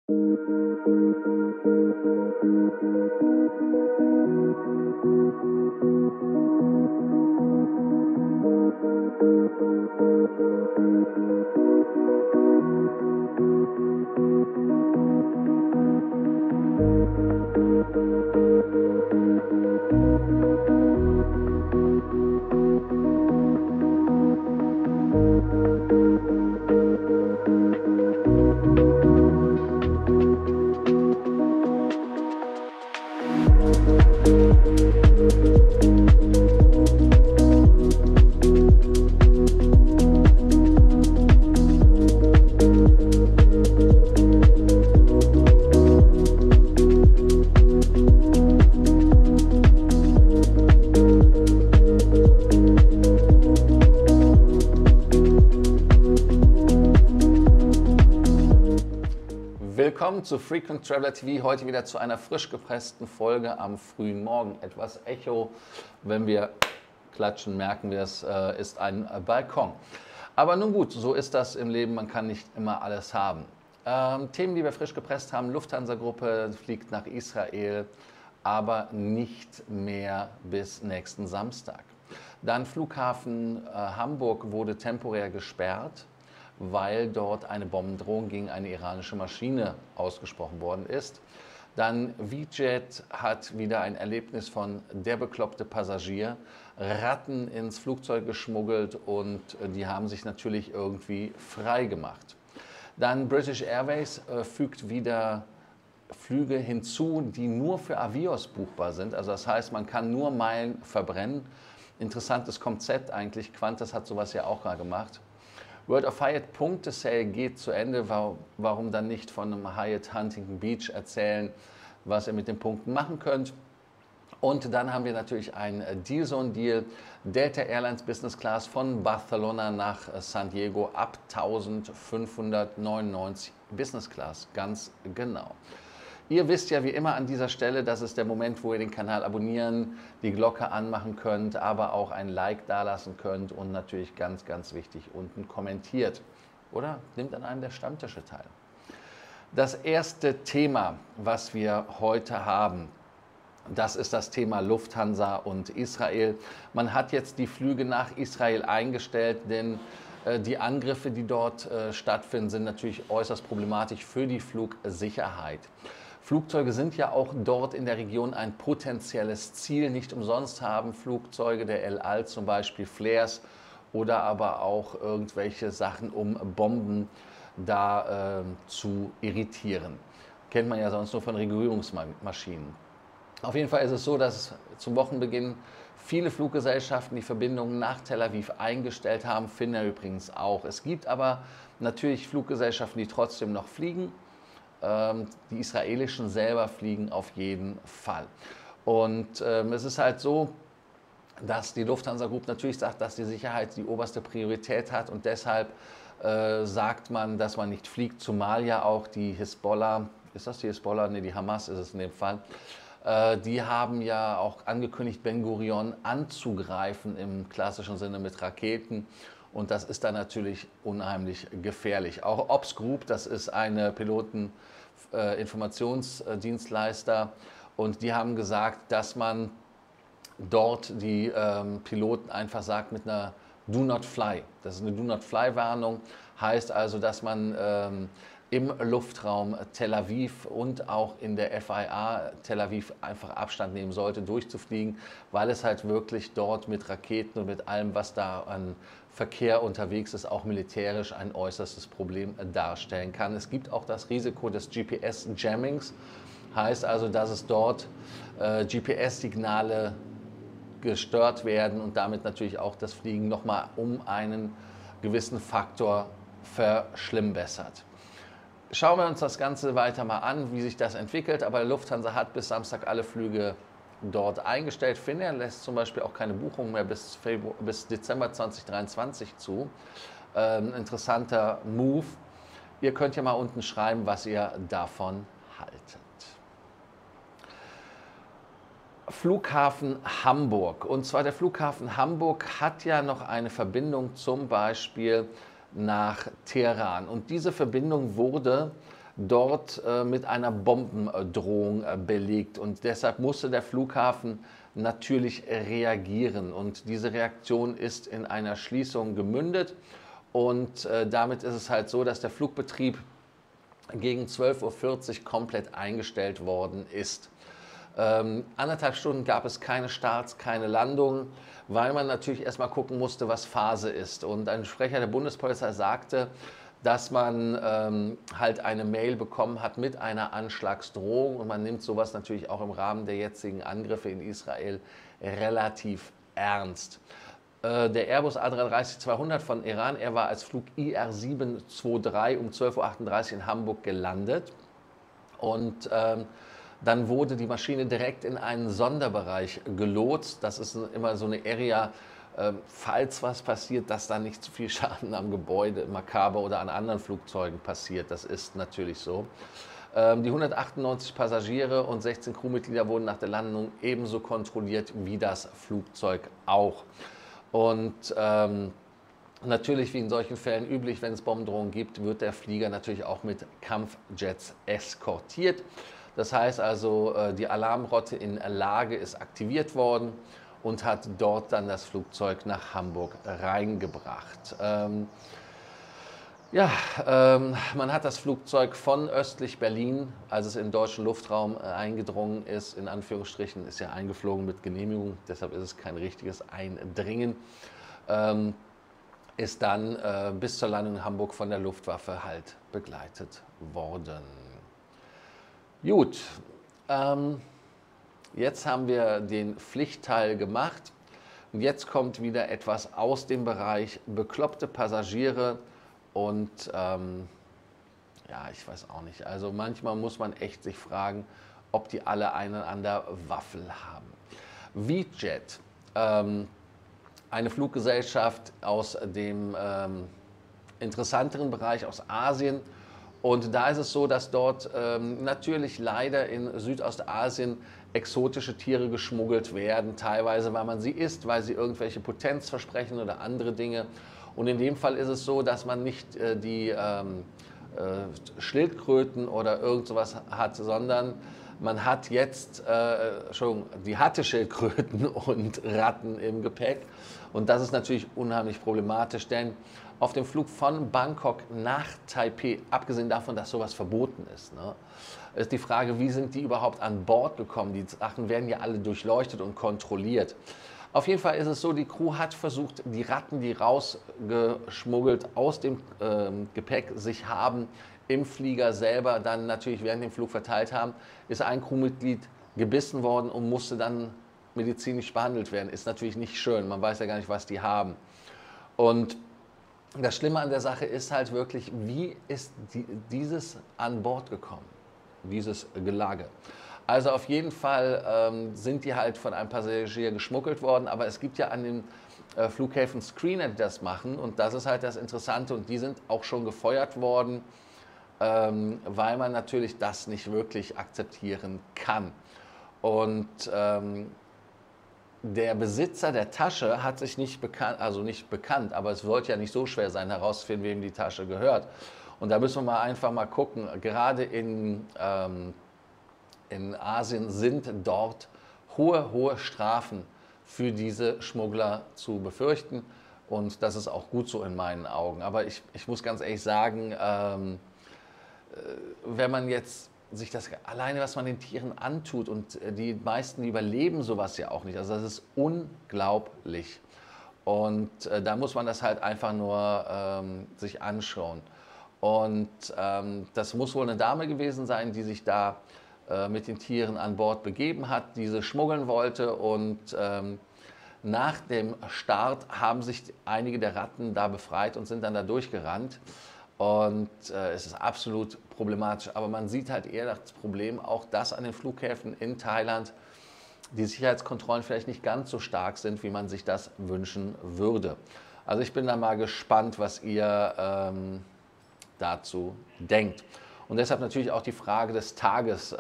Willkommen zu Frequent Traveler TV, heute wieder zu einer frisch gepressten Folge am frühen Morgen. Etwas Echo, wenn wir klatschen, merken wir, es ist ein Balkon. Aber nun gut, so ist das im Leben, man kann nicht immer alles haben. Themen, die wir frisch gepresst haben: Lufthansa-Gruppe fliegt nach Israel, aber nicht mehr bis nächsten Samstag. Dann Flughafen Hamburg wurde temporär gesperrt, weil dort eine Bombendrohung gegen eine iranische Maschine ausgesprochen worden ist. Dann VJet hat wieder ein Erlebnis von der bekloppte Passagier, Ratten ins Flugzeug geschmuggelt und die haben sich natürlich irgendwie frei gemacht. Dann British Airways fügt wieder Flüge hinzu, die nur für Avios buchbar sind. Also das heißt, man kann nur Meilen verbrennen. Interessantes Konzept eigentlich, Qantas hat sowas ja auch mal gemacht. World of Hyatt Punkte-Sale geht zu Ende. Warum dann nicht von einem Hyatt Huntington Beach erzählen, was ihr mit den Punkten machen könnt? Und dann haben wir natürlich ein Deal-Zone-Deal. Delta Airlines Business Class von Barcelona nach San Diego ab 1599 Business Class, ganz genau. Ihr wisst ja wie immer an dieser Stelle, das ist der Moment, wo ihr den Kanal abonnieren, die Glocke anmachen könnt, aber auch ein Like dalassen könnt und natürlich ganz, ganz wichtig, unten kommentiert oder nimmt an einem der Stammtische teil. Das erste Thema, was wir heute haben, das ist das Thema Lufthansa und Israel. Man hat jetzt die Flüge nach Israel eingestellt, denn die Angriffe, die dort stattfinden, sind natürlich äußerst problematisch für die Flugsicherheit. Flugzeuge sind ja auch dort in der Region ein potenzielles Ziel. Nicht umsonst haben Flugzeuge der El Al zum Beispiel Flares oder aber auch irgendwelche Sachen, um Bomben da zu irritieren. Kennt man ja sonst nur von Regulierungsmaschinen. Auf jeden Fall ist es so, dass zum Wochenbeginn viele Fluggesellschaften die Verbindungen nach Tel Aviv eingestellt haben, Finnair übrigens auch. Es gibt aber natürlich Fluggesellschaften, die trotzdem noch fliegen. Die israelischen selber fliegen auf jeden Fall. Und es ist halt so, dass die Lufthansa Group natürlich sagt, dass die Sicherheit die oberste Priorität hat und deshalb sagt man, dass man nicht fliegt, zumal ja auch die Hisbollah, ist das die Hisbollah? Ne, die Hamas ist es in dem Fall. Die haben ja auch angekündigt, Ben Gurion anzugreifen im klassischen Sinne mit Raketen. Und das ist dann natürlich unheimlich gefährlich. Auch Ops Group, das ist eine Piloteninformationsdienstleister, und die haben gesagt, dass man dort die Piloten einfach sagt mit einer Do Not Fly. Das ist eine Do Not Fly Warnung, heißt also, dass man im Luftraum Tel Aviv und auch in der FIA Tel Aviv einfach Abstand nehmen sollte, durchzufliegen, weil es halt wirklich dort mit Raketen und mit allem, was da an Verkehr unterwegs ist, auch militärisch ein äußerstes Problem darstellen kann. Es gibt auch das Risiko des GPS-Jammings, heißt also, dass es dort GPS-Signale gestört werden und damit natürlich auch das Fliegen nochmal um einen gewissen Faktor verschlimmbessert. Schauen wir uns das Ganze weiter mal an, wie sich das entwickelt. Aber Lufthansa hat bis Samstag alle Flüge dort eingestellt. Finnair lässt zum Beispiel auch keine Buchungen mehr bis Dezember 2023 zu. Interessanter Move. Ihr könnt ja mal unten schreiben, was ihr davon haltet. Flughafen Hamburg. Und zwar der Flughafen Hamburg hat ja noch eine Verbindung zum Beispiel nach Teheran. Und diese Verbindung wurde dort mit einer Bombendrohung belegt. Und deshalb musste der Flughafen natürlich reagieren. Und diese Reaktion ist in einer Schließung gemündet. Und damit ist es halt so, dass der Flugbetrieb gegen 12:40 Uhr komplett eingestellt worden ist. 1,5 Stunden gab es keine Starts, keine Landungen, weil man natürlich erstmal gucken musste, was Phase ist. Und ein Sprecher der Bundespolizei sagte, dass man halt eine Mail bekommen hat mit einer Anschlagsdrohung. Und man nimmt sowas natürlich auch im Rahmen der jetzigen Angriffe in Israel relativ ernst. Der Airbus A330-200 von Iran, er war als Flug IR-723 um 12:38 Uhr in Hamburg gelandet. Und dann wurde die Maschine direkt in einen Sonderbereich gelotst. Das ist immer so eine Area, falls was passiert, dass da nicht zu viel Schaden am Gebäude, Makaber oder an anderen Flugzeugen passiert. Das ist natürlich so. Die 198 Passagiere und 16 Crewmitglieder wurden nach der Landung ebenso kontrolliert wie das Flugzeug auch. Und natürlich, wie in solchen Fällen üblich, wenn es Bombendrohungen gibt, wird der Flieger natürlich auch mit Kampfjets eskortiert. Das heißt also, die Alarmrotte in Lage ist aktiviert worden und hat dort dann das Flugzeug nach Hamburg reingebracht. Man hat das Flugzeug von östlich Berlin, als es in den deutschen Luftraum eingedrungen ist, in Anführungsstrichen, ist ja eingeflogen mit Genehmigung, deshalb ist es kein richtiges Eindringen, ist dann bis zur Landung in Hamburg von der Luftwaffe halt begleitet worden. Gut, jetzt haben wir den Pflichtteil gemacht und jetzt kommt wieder etwas aus dem Bereich bekloppte Passagiere und ja, ich weiß auch nicht, also manchmal muss man echt sich fragen, ob die alle einen an der Waffel haben. VietJet, eine Fluggesellschaft aus dem interessanteren Bereich, aus Asien. Und da ist es so, dass dort natürlich leider in Südostasien exotische Tiere geschmuggelt werden, teilweise weil man sie isst, weil sie irgendwelche Potenz versprechen oder andere Dinge. Und in dem Fall ist es so, dass man nicht die Schildkröten oder irgend sowas hat, sondern man hat jetzt, die hatte Schildkröten und Ratten im Gepäck. Und das ist natürlich unheimlich problematisch, denn auf dem Flug von Bangkok nach Taipei, abgesehen davon, dass sowas verboten ist, ne, ist die Frage, wie sind die überhaupt an Bord gekommen? Die Sachen werden ja alle durchleuchtet und kontrolliert. Auf jeden Fall ist es so, die Crew hat versucht, die Ratten, die rausgeschmuggelt aus dem Gepäck sich haben, im Flieger selber dann natürlich während dem Flug verteilt haben, ist ein Crewmitglied gebissen worden und musste dann medizinisch behandelt werden. Ist natürlich nicht schön, man weiß ja gar nicht, was die haben. Und das Schlimme an der Sache ist halt wirklich, wie ist dieses an Bord gekommen, dieses Gelage. Also auf jeden Fall sind die halt von einem Passagier geschmuggelt worden, aber es gibt ja an den Flughäfen Screener, die das machen und das ist halt das Interessante und die sind auch schon gefeuert worden, weil man natürlich das nicht wirklich akzeptieren kann. Und der Besitzer der Tasche hat sich nicht bekannt, aber es sollte ja nicht so schwer sein, herauszufinden, wem die Tasche gehört. Und da müssen wir einfach mal gucken, gerade in Asien sind dort hohe Strafen für diese Schmuggler zu befürchten. Und das ist auch gut so in meinen Augen. Aber ich muss ganz ehrlich sagen, wenn man jetzt sich das alleine, was man den Tieren antut und die meisten überleben sowas ja auch nicht. Also das ist unglaublich. Und da muss man das halt einfach nur sich anschauen. Und das muss wohl eine Dame gewesen sein, die sich da mit den Tieren an Bord begeben hat, diese schmuggeln wollte und nach dem Start haben sich einige der Ratten da befreit und sind dann da durchgerannt. Und es ist absolut problematisch. Aber man sieht halt eher das Problem auch, dass an den Flughäfen in Thailand die Sicherheitskontrollen vielleicht nicht ganz so stark sind, wie man sich das wünschen würde. Also ich bin da mal gespannt, was ihr dazu denkt. Und deshalb natürlich auch die Frage des Tages.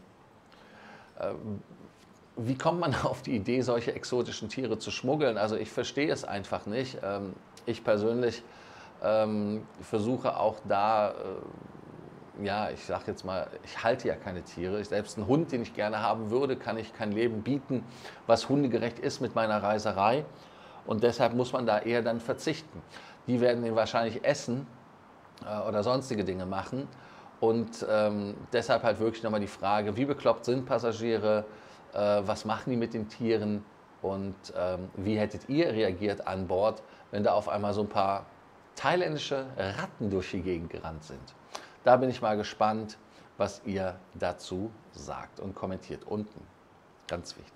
Wie kommt man auf die Idee, solche exotischen Tiere zu schmuggeln? Also ich verstehe es einfach nicht. Ich persönlich versuche auch da ja, ich sage jetzt mal, ich halte ja keine Tiere. Selbst einen Hund, den ich gerne haben würde, kann ich kein Leben bieten, was hundegerecht ist mit meiner Reiserei. Und deshalb muss man da eher dann verzichten. Die werden den wahrscheinlich essen oder sonstige Dinge machen. Und deshalb halt wirklich nochmal die Frage, wie bekloppt sind Passagiere, was machen die mit den Tieren und wie hättet ihr reagiert an Bord, wenn da auf einmal so ein paar thailändische Ratten durch die Gegend gerannt sind. Da bin ich mal gespannt, was ihr dazu sagt und kommentiert unten. Ganz wichtig.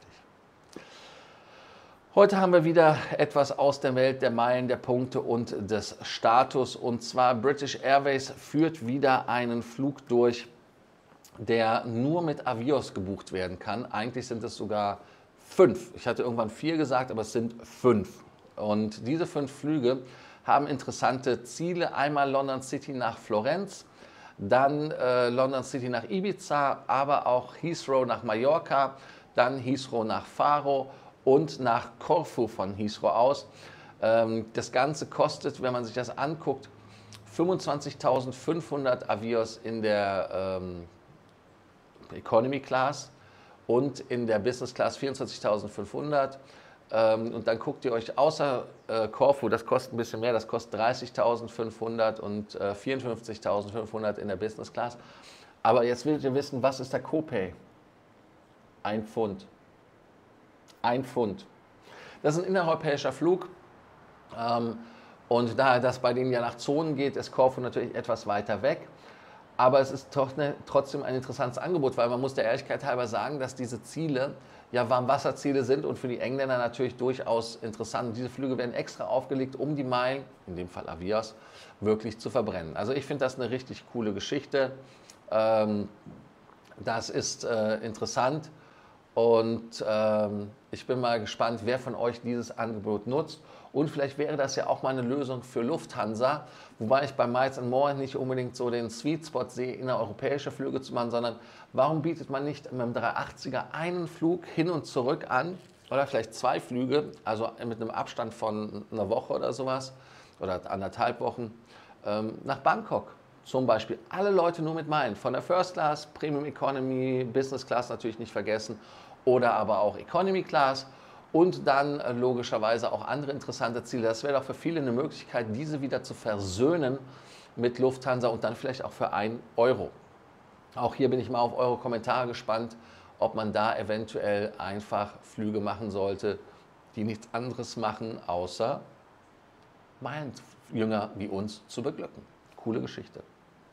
Heute haben wir wieder etwas aus der Welt der Meilen, der Punkte und des Status. Und zwar British Airways führt wieder einen Flug durch, der nur mit Avios gebucht werden kann. Eigentlich sind es sogar 5. Ich hatte irgendwann 4 gesagt, aber es sind 5. Und diese 5 Flüge haben interessante Ziele. Einmal London City nach Florenz, dann London City nach Ibiza, aber auch Heathrow nach Mallorca, dann Heathrow nach Faro und nach Korfu von Heathrow aus. Das Ganze kostet, wenn man sich das anguckt, 25.500 Avios in der Economy Class und in der Business Class 24.500. Und dann guckt ihr euch außer Korfu, das kostet ein bisschen mehr, das kostet 30.500 und 54.500 in der Business Class. Aber jetzt wollt ihr wissen, was ist der Copay? 1 Pfund. 1 Pfund. Das ist ein innereuropäischer Flug. Und da das bei denen ja nach Zonen geht, ist Korfu natürlich etwas weiter weg. Aber es ist trotzdem ein interessantes Angebot, weil man muss der Ehrlichkeit halber sagen, dass diese Ziele ja Warmwasserziele sind und für die Engländer natürlich durchaus interessant. Diese Flüge werden extra aufgelegt, um die Meilen, in dem Fall Avios, wirklich zu verbrennen. Also ich finde das eine richtig coole Geschichte. Das ist interessant und ich bin mal gespannt, wer von euch dieses Angebot nutzt. Und vielleicht wäre das ja auch mal eine Lösung für Lufthansa, wobei ich bei Miles & More nicht unbedingt so den Sweet Spot sehe, innereuropäische Flüge zu machen, sondern warum bietet man nicht mit dem 380er einen Flug hin und zurück an oder vielleicht 2 Flüge, also mit einem Abstand von einer Woche oder sowas oder 1,5 Wochen nach Bangkok zum Beispiel. Alle Leute nur mit Meilen, von der First Class, Premium Economy, Business Class natürlich nicht vergessen oder aber auch Economy Class. Und dann logischerweise auch andere interessante Ziele. Das wäre doch für viele eine Möglichkeit, diese wieder zu versöhnen mit Lufthansa und dann vielleicht auch für 1 Euro. Auch hier bin ich mal auf eure Kommentare gespannt, ob man da eventuell einfach Flüge machen sollte, die nichts anderes machen, außer Meilenjünger wie uns zu beglücken. Coole Geschichte.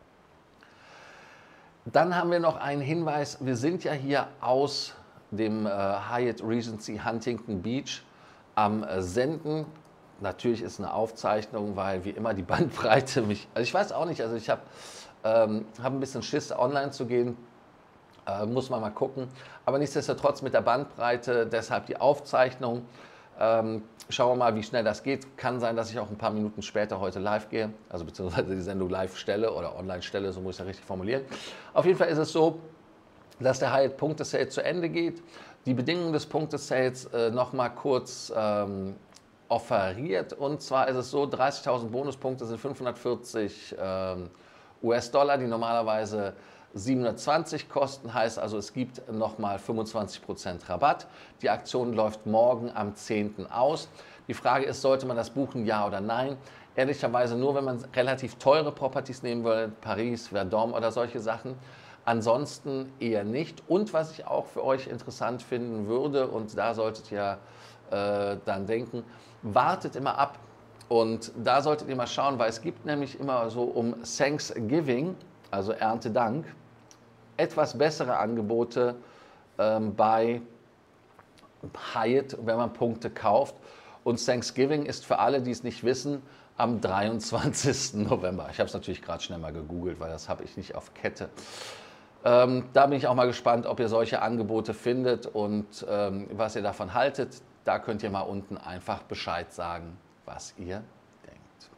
Dann haben wir noch einen Hinweis. Wir sind ja hier aus dem Hyatt Regency Huntington Beach am Senden. Natürlich ist eine Aufzeichnung, weil wie immer die Bandbreite mich, also ich weiß auch nicht, also ich habe ein bisschen Schiss, online zu gehen, muss man mal gucken, aber nichtsdestotrotz mit der Bandbreite, deshalb die Aufzeichnung. Schauen wir mal, wie schnell das geht. Kann sein, dass ich auch ein paar Minuten später heute live gehe, also beziehungsweise die Sendung live stelle oder online stelle, so muss ich ja richtig formulieren. Auf jeden Fall ist es so, dass der Hyatt Punkte-Sale zu Ende geht. Die Bedingungen des Punkte-Sales noch mal kurz offeriert. Und zwar ist es so, 30.000 Bonuspunkte sind 540 US-Dollar, die normalerweise 720 kosten. Heißt also, es gibt noch mal 25% Rabatt. Die Aktion läuft morgen am 10. aus. Die Frage ist, sollte man das buchen, ja oder nein? Ehrlicherweise nur, wenn man relativ teure Properties nehmen will, Paris, Vendôme oder solche Sachen. Ansonsten eher nicht. Und was ich auch für euch interessant finden würde, und da solltet ihr dann denken, wartet immer ab. Und da solltet ihr mal schauen, weil es gibt nämlich immer so um Thanksgiving, also Erntedank, etwas bessere Angebote bei Hyatt, wenn man Punkte kauft. Und Thanksgiving ist für alle, die es nicht wissen, am 23. November. Ich habe es natürlich gerade schnell mal gegoogelt, weil das habe ich nicht auf Kette. Da bin ich auch mal gespannt, ob ihr solche Angebote findet und was ihr davon haltet. Da könnt ihr mal unten einfach Bescheid sagen, was ihr denkt.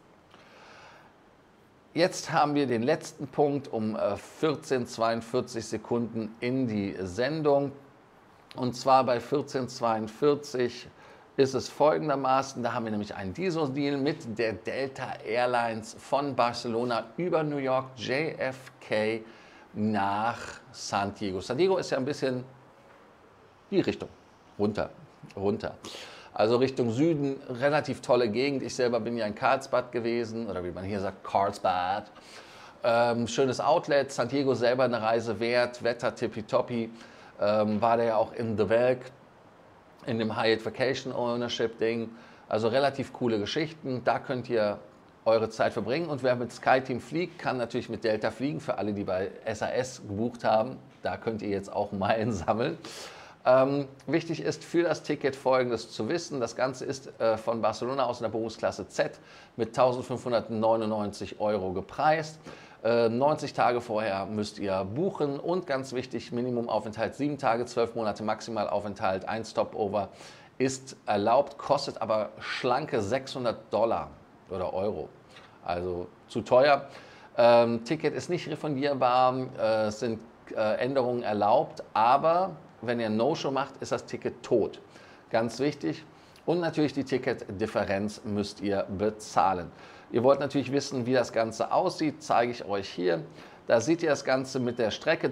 Jetzt haben wir den letzten Punkt um 14:42 Sekunden in die Sendung. Und zwar bei 14:42 ist es folgendermaßen, da haben wir nämlich einen Diesel-Deal mit der Delta Airlines von Barcelona über New York JFK nach San Diego. San Diego ist ja ein bisschen die Richtung, runter. Also Richtung Süden, relativ tolle Gegend. Ich selber bin ja in Carlsbad gewesen, oder wie man hier sagt, Carlsbad. Schönes Outlet, San Diego selber eine Reise wert, Wetter tippitoppi. War der ja auch in The Welk, in dem Hyatt Vacation Ownership Ding. Also relativ coole Geschichten, da könnt ihr eure Zeit verbringen. Und wer mit SkyTeam fliegt, kann natürlich mit Delta fliegen. Für alle, die bei SAS gebucht haben, da könnt ihr jetzt auch Meilen sammeln. Wichtig ist für das Ticket Folgendes zu wissen. Das Ganze ist von Barcelona aus in der Berufsklasse Z mit 1.599 € gepreist. 90 Tage vorher müsst ihr buchen und ganz wichtig, Minimumaufenthalt 7 Tage, 12 Monate Maximalaufenthalt, ein Stopover ist erlaubt, kostet aber schlanke $600 oder Euro, also zu teuer. Ticket ist nicht refundierbar, es sind Änderungen erlaubt, aber wenn ihr No-Show macht, ist das Ticket tot. Ganz wichtig. Und natürlich die Ticketdifferenz müsst ihr bezahlen. Ihr wollt natürlich wissen, wie das Ganze aussieht, zeige ich euch hier. Da seht ihr das Ganze mit der Strecke,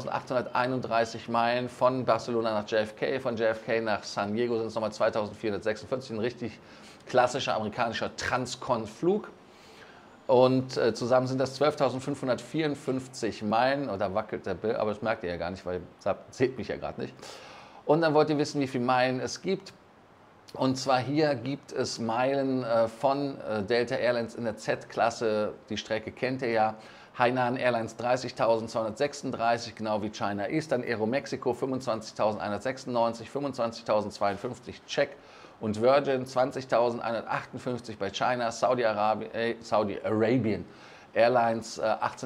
3.831 Meilen von Barcelona nach JFK, von JFK nach San Diego sind es nochmal 2.446, ein richtig klassischer amerikanischer Transcon-Flug. Und zusammen sind das 12.554 Meilen, und da wackelt der Bild, aber das merkt ihr ja gar nicht, weil ihr seht mich ja gerade nicht. Und dann wollt ihr wissen, wie viele Meilen es gibt. Und zwar hier gibt es Meilen von Delta Airlines in der Z-Klasse, die Strecke kennt ihr ja. Hainan Airlines 30.236, genau wie China Eastern, Aeromexico 25.196, 25.052 Czech und Virgin 20.158 bei China, Saudi Arabian Airlines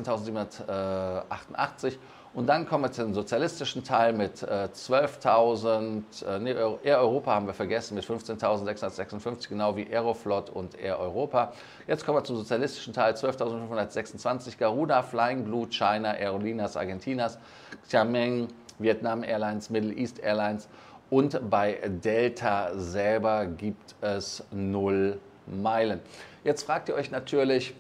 18.788. Und dann kommen wir zu dem sozialistischen Teil mit 12.000, Air Europa haben wir vergessen, mit 15.656, genau wie Aeroflot und Air Europa. Jetzt kommen wir zum sozialistischen Teil, 12.526, Garuda, Flying Blue, China, Aerolíneas Argentinas, Xiamen, Vietnam Airlines, Middle East Airlines und bei Delta selber gibt es 0 Meilen. Jetzt fragt ihr euch natürlich,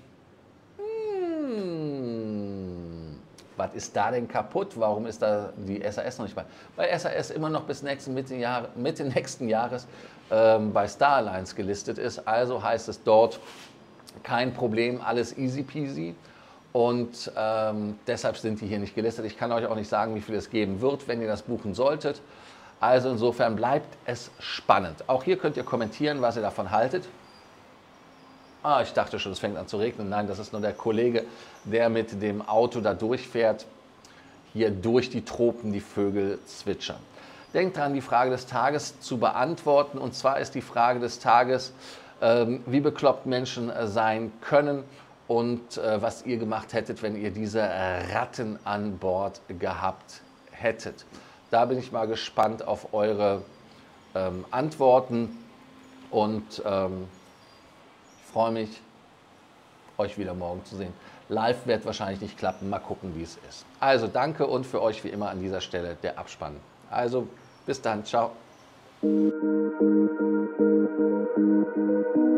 was ist da denn kaputt? Warum ist da die SAS noch nicht bei? Weil SAS immer noch bis Mitte nächsten Jahres bei Star Alliance gelistet ist. Also heißt es dort, kein Problem, alles easy peasy. Und deshalb sind die hier nicht gelistet. Ich kann euch auch nicht sagen, wie viel es geben wird, wenn ihr das buchen solltet. Also insofern bleibt es spannend. Auch hier könnt ihr kommentieren, was ihr davon haltet. Ah, ich dachte schon, es fängt an zu regnen. Nein, das ist nur der Kollege, der mit dem Auto da durchfährt. Hier durch die Tropen, die Vögel zwitschern. Denkt dran, die Frage des Tages zu beantworten. Und zwar ist die Frage des Tages, wie bekloppt Menschen sein können und was ihr gemacht hättet, wenn ihr diese Ratten an Bord gehabt hättet. Da bin ich mal gespannt auf eure Antworten und ich freue mich, euch wieder morgen zu sehen. Live wird wahrscheinlich nicht klappen, mal gucken, wie es ist. Also danke und für euch wie immer an dieser Stelle der Abspann. Also bis dann, ciao.